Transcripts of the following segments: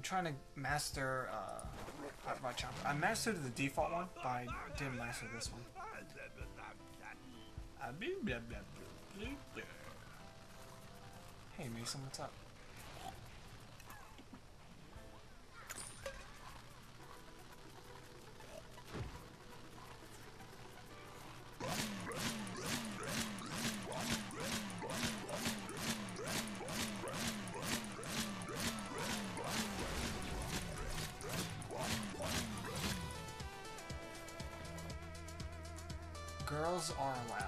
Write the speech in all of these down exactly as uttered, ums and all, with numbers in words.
I'm trying to master uh, Hot Rod Chopper. I mastered the default one, but I didn't master this one. Hey Mason, what's up? Girls are allowed.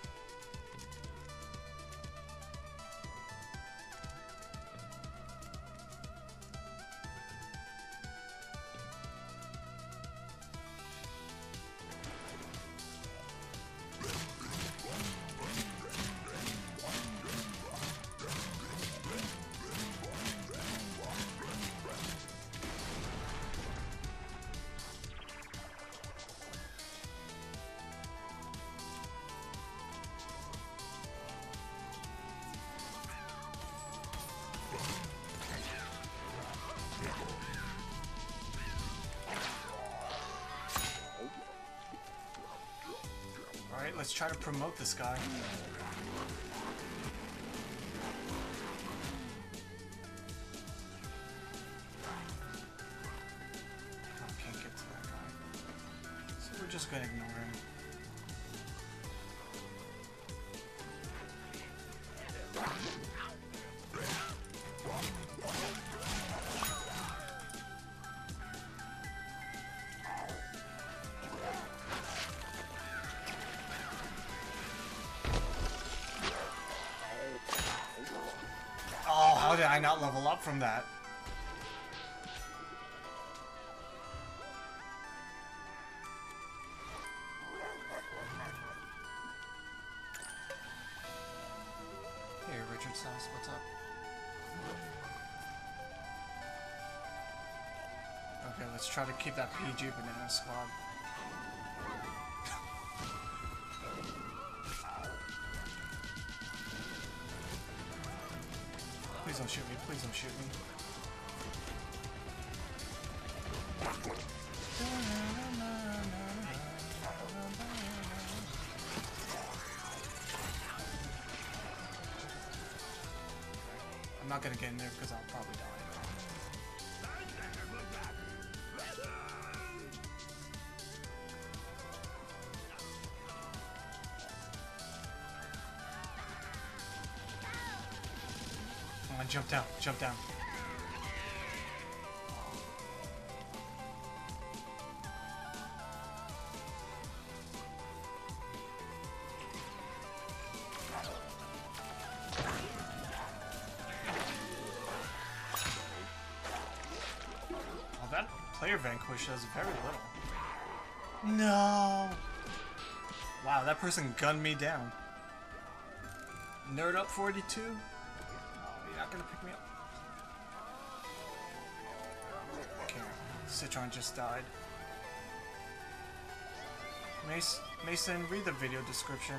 Alright, let's try to promote this guy. Oh, can't get to that guy. So we're just gonna ignore him. Oh, how did I not level up from that? Hey, Richard Sauce, what's up? Okay, let's try to keep that P G Banana Squad. Please don't shoot me, please don't shoot me. I'm not gonna get in there because I'll probably die. Come on, jump down, jump down. Oh, that player vanquish does very little. No! Wow, that person gunned me down. Nerd up forty-two? You're not gonna pick me up. Okay, Citron just died. Mace, Mason, read the video description.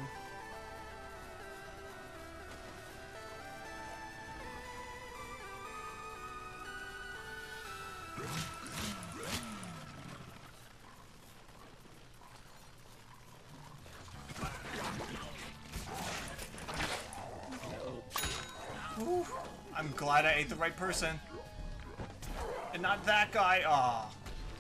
Ooh, I'm glad I ate the right person. And not that guy. Aw.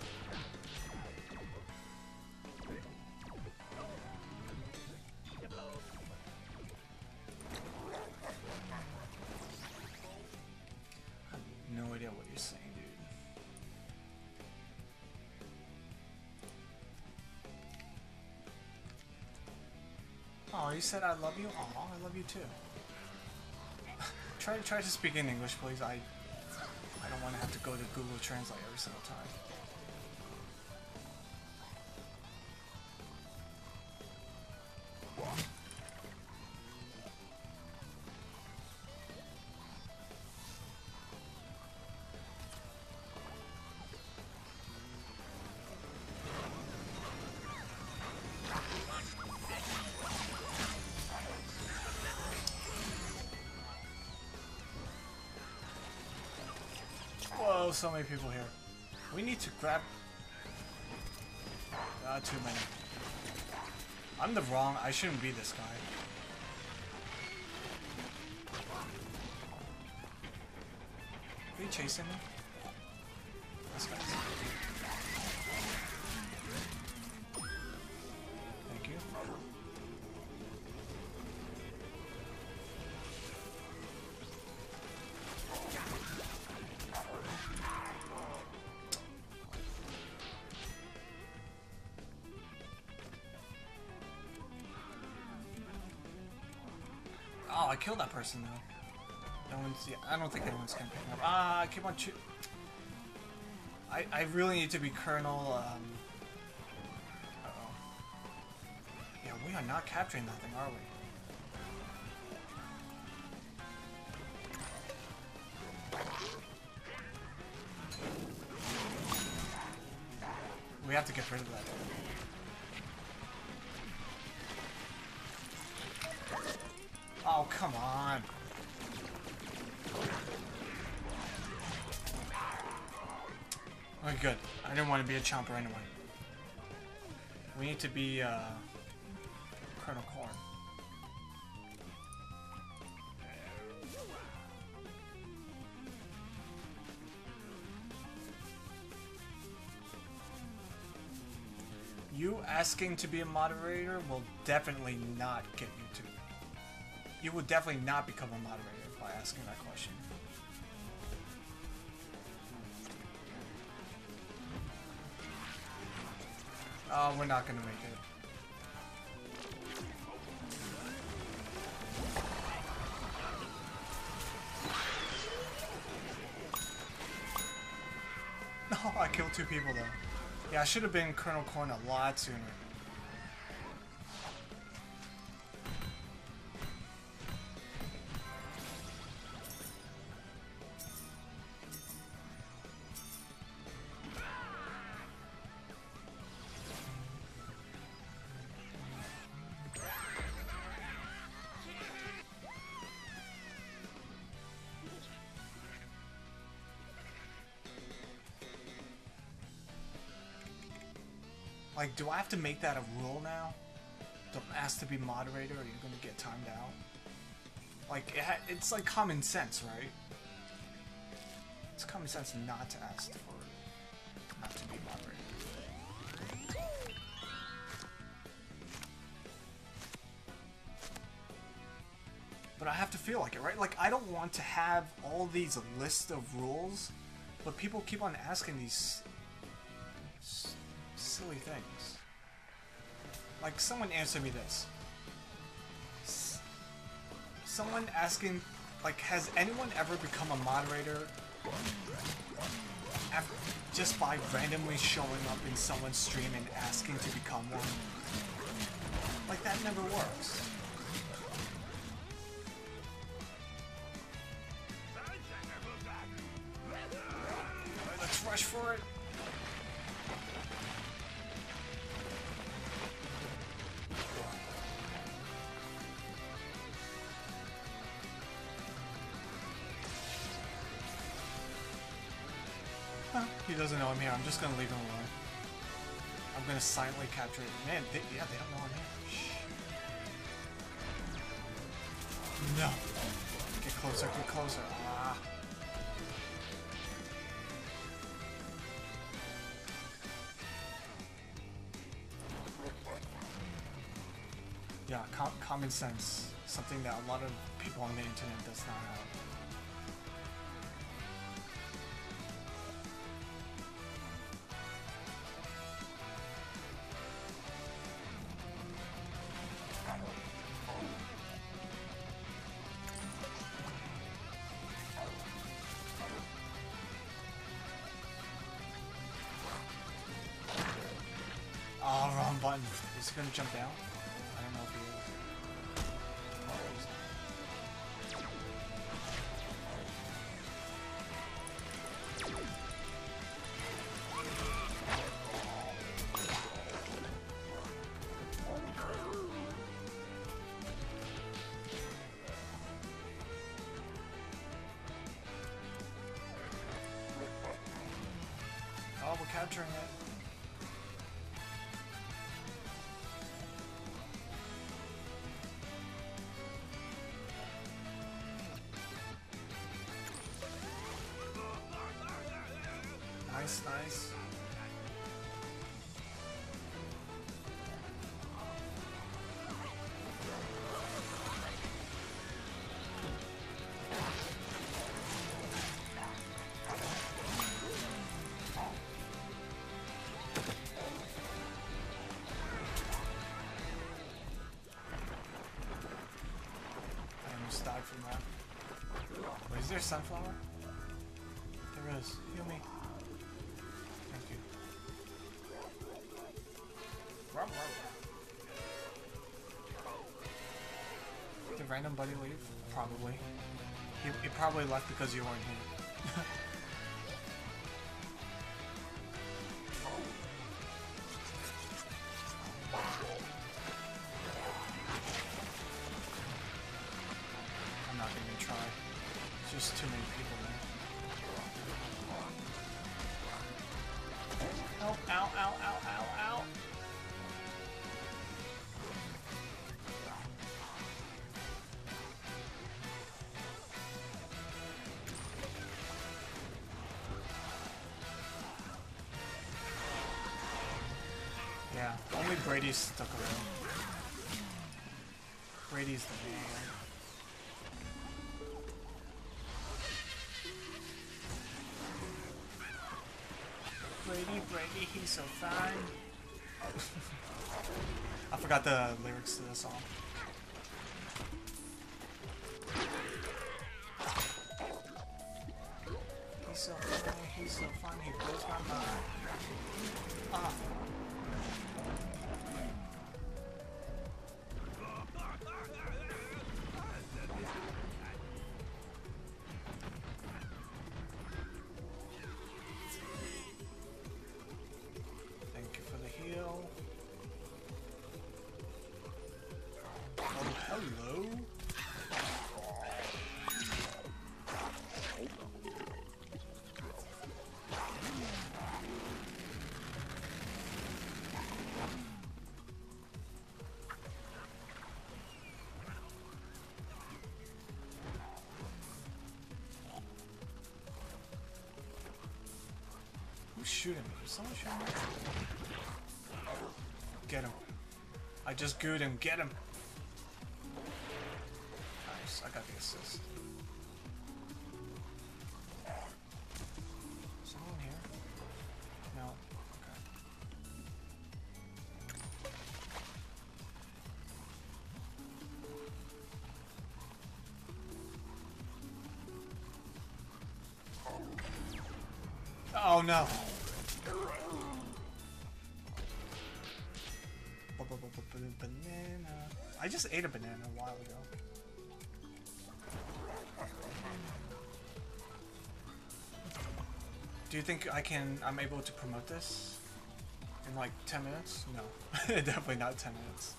I have no idea what you're saying, dude. Oh, you said I love you? Aw, I love you too. Try, try to speak in English, please. I, I don't want to have to go to Google Translate every single time. Whoa. Oh, so many people here. We need to grab... Uh, too many. I'm the wrong... I shouldn't be this guy. Are you chasing me? This guy's... Thank you. Oh, I killed that person though. No one's. Yeah, I don't think anyone's gonna pick me up. Ah, I keep on shooting. I I really need to be Colonel. Um, uh oh. Yeah, we are not capturing nothing, are we? We have to get rid of that. Oh, come on. Okay, good. I didn't want to be a chomper anyway. We need to be, uh, Colonel Corn. You asking to be a moderator will definitely not get you to. You will definitely not become a moderator by asking that question. Oh, we're not gonna make it. No, I killed two people though. Yeah, I should have been Colonel Corn a lot sooner. Like, do I have to make that a rule now? Don't ask to be moderator or you're gonna get timed out? Like, it ha it's like common sense, right? It's common sense not to ask for not to be moderator. But I have to feel like it, right? Like, I don't want to have all these lists of rules, but people keep on asking these silly things. Like, someone answer me this. S someone asking, like, has anyone ever become a moderator after, just by randomly showing up in someone's stream and asking to become one? Like, that never works. Alright, let's rush for it. He doesn't know I'm here. I'm just gonna leave him alone. I'm gonna silently capture it. Man, they, yeah, they don't know I'm here. Shh. No. Get closer, get closer. Ah. Yeah, com common sense. Something that a lot of people on the internet does not have. Oh, wrong button. Is he gonna jump down? I don't know if he is. Oh, he's not. capturing it. Nice, nice. Died from that. Wait, is there sunflower? There is. Heal me. Thank you. Rup, rup. Did random buddy leave? Probably. He, he probably left because you weren't here. Just too many people there. Oh, ow, ow, ow, ow, ow. Yeah, only Brady's stuck around. Brady's the man. Brady, Brady, he's so fine. I forgot the lyrics to the song. He's so fine, he's so fine, he blows my mind. Ah. Who's shooting me? Is someone shooting me? Get him. I just gooed him. Get him. Nice. I got the assist. Someone here? No. Okay. Oh no. Banana. I just ate a banana a while ago. Do you think I can, I'm able to promote this in like ten minutes? No, definitely not ten minutes.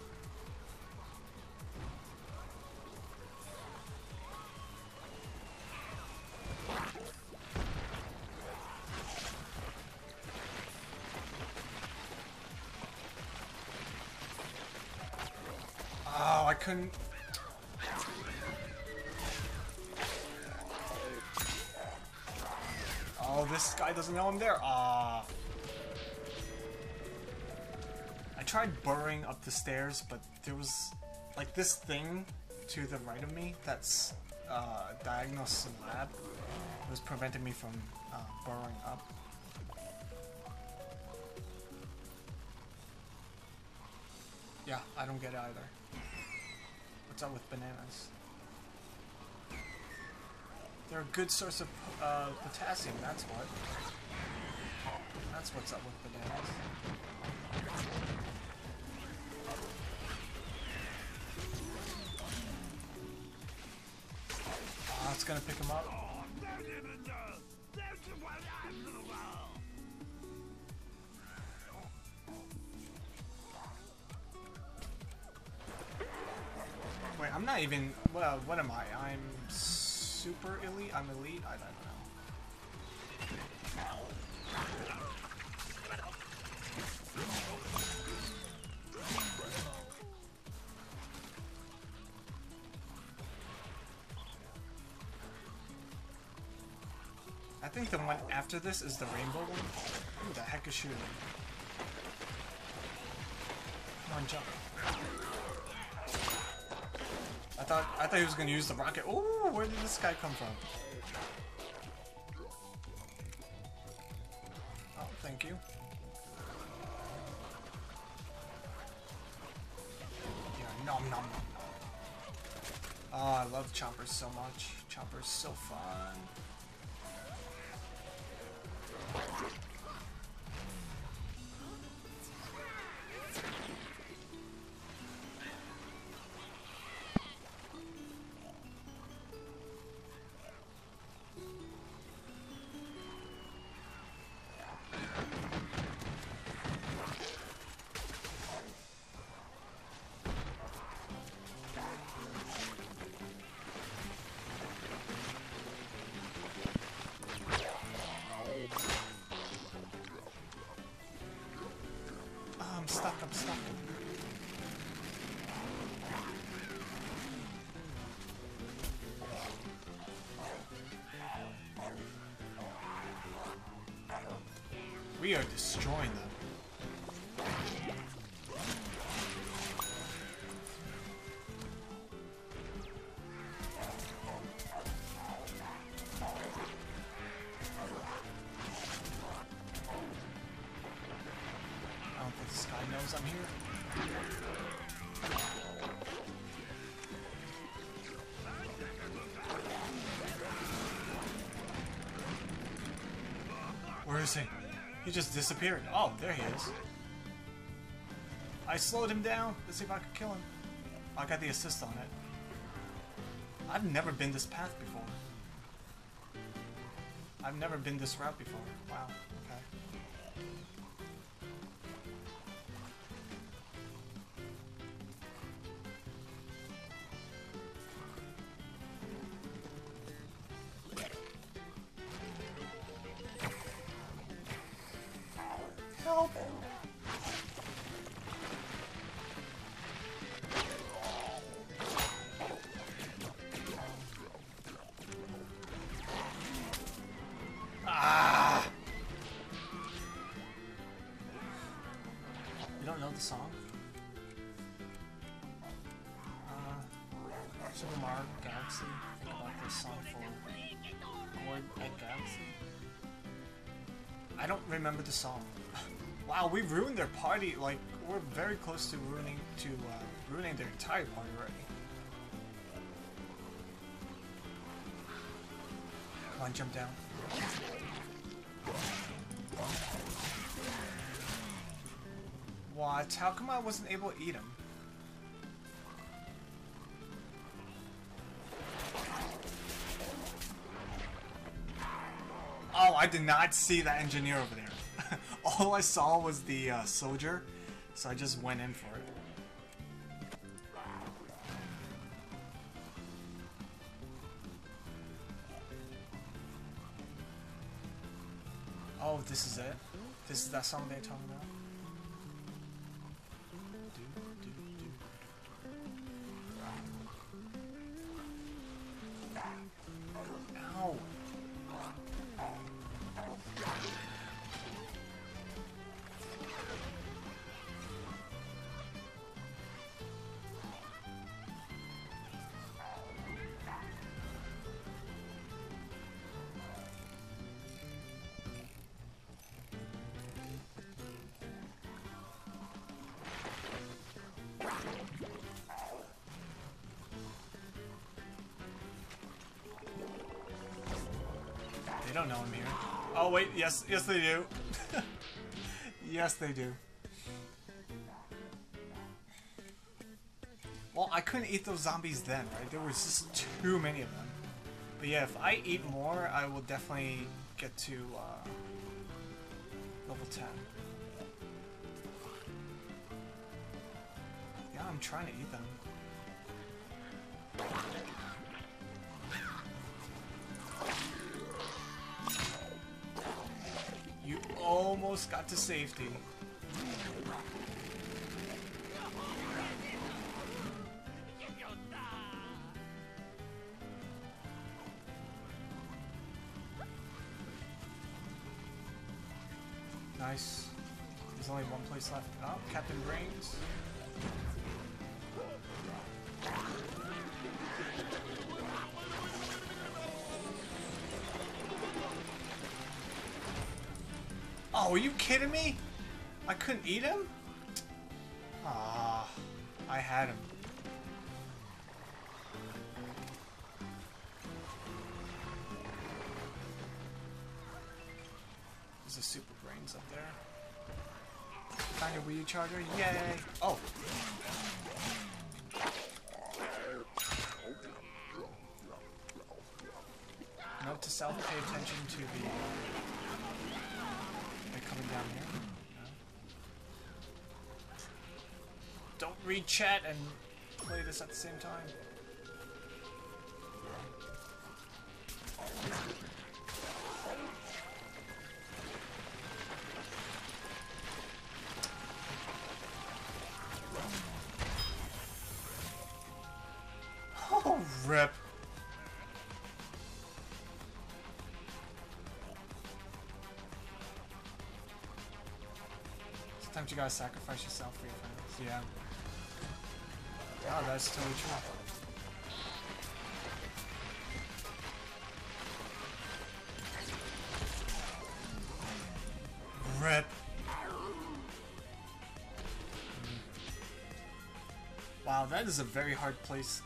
Oh, I couldn't. Oh, this guy doesn't know I'm there. Ah. I tried burrowing up the stairs, but there was like this thing to the right of me that's uh, diagonal slab. It was preventing me from uh, burrowing up. Yeah, I don't get it either. What's up with bananas? They're a good source of uh, potassium, that's what. That's what's up with bananas. Oh, it's gonna pick him up. Wait, I'm not even, well, what am I? I'm super elite? I'm elite? I don't know. I think the one after this is the rainbow one. Who the heck is shooting? Come on, jump. I thought I thought he was gonna use the rocket. Oh, where did this guy come from? Oh, thank you. Yeah, nom nom nom nom. Oh, I love choppers so much. Chopper's so fun. I'm stuck, I'm stuck. We are destroying them. I don't think this guy knows I'm here. Where is he? He just disappeared. Oh, there he is. I slowed him down. Let's see if I can kill him. I got the assist on it. I've never been this path before. I've never been this route before. Wow. Okay. Help! Ah! You don't know the song? Uh, Super Mario Galaxy. Think about this song for Word at Galaxy. I don't remember the song. Wow, we ruined their party. Like, we're very close to ruining to uh, ruining their entire party already. Come on, jump down. What? How come I wasn't able to eat him? Oh, I did not see that engineer over there. All I saw was the uh, soldier, so I just went in for it. Oh, this is it? This is that song they're talking about? Ow! They don't know I'm here. Oh wait, yes, yes they do. Yes they do. Well, I couldn't eat those zombies then, right? There was just too many of them. But yeah, if I eat more, I will definitely get to uh, level ten. Yeah, I'm trying to eat them. You almost got to safety. Nice. There's only one place left. Oh, Captain Brains. Oh, are you kidding me? I couldn't eat him? Ah, I had him. There's a Super Brains up there. Find a Wii U charger? Yay! Oh! Note to self, pay attention to the... They're coming down here. No. Don't read chat and play this at the same time. Oh, rip. Sometimes you gotta sacrifice yourself for your friends. Yeah. Oh, that's totally true. Rip. Wow, that is a very hard place.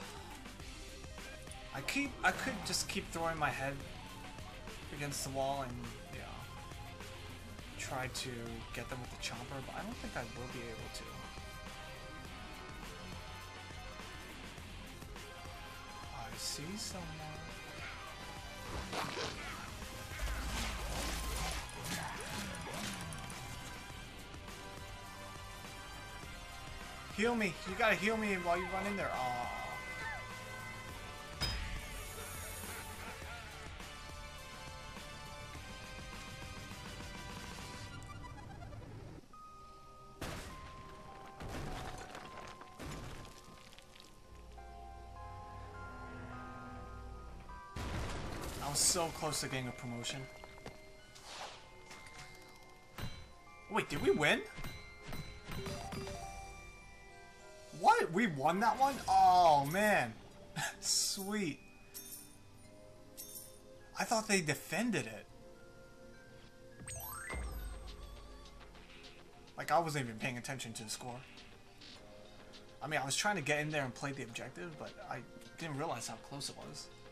I keep, I could just keep throwing my head against the wall and, you know, try to get them with the chomper, but I don't think I will be able to. I see someone. Heal me! You gotta heal me while you run in there. Aww. I was so close to getting a promotion. Wait, did we win? What? We won that one? Oh, man. Sweet. I thought they defended it. Like, I wasn't even paying attention to the score. I mean, I was trying to get in there and play the objective, but I didn't realize how close it was.